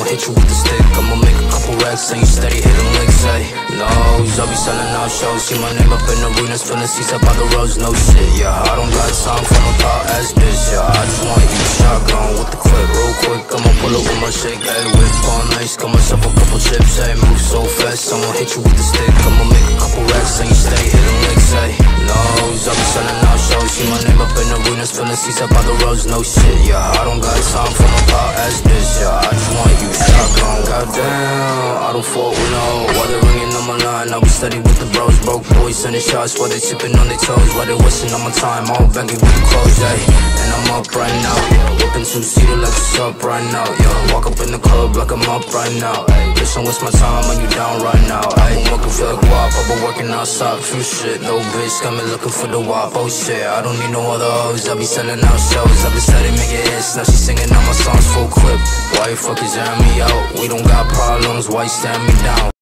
I'ma hit you with the stick. I'ma make a couple racks and you steady hitting licks, ay. Nose, I'll be selling out shows. See my name up in arenas, filling seats up by the roads, no shit, yeah. I don't got time for no thought ass bitch, yeah. I just want you shotgun with the clip real quick. I'ma pull up with my shake, ay. Whip on nice, got myself a couple chips, ay. Move so fast, I'ma hit you with the stick. I'ma make a couple racks and you steady hitting licks, ay. Nose, I'll be selling out shows. See my name up in arenas, filling seats up by the roads, no shit, yeah. I don't got time for no thought ass bitch, yeah. I just want you shotgun. Goddamn, I don't fuck with no. While they ringing on my line, I'll be steady with the bros. Broke boys sending shots while they tipping on their toes. While they wasting on my time, all baggy with the clothes, ayy. And I'm up right now, whipping two-seater like it's up right now, yeah. Walk up in the club like I'm up right now, ayy. Bitch, don't waste my time when you down right now, ayy. I'm working for the guap, I've been working outside, few shit. No bitch got me looking for the wop, oh shit. I don't need no other hoes, I be selling out shows. I been steady making hits, now she singing all my songs full clip. Why you fuckers airing me out? We don't got problems, why you staring me down?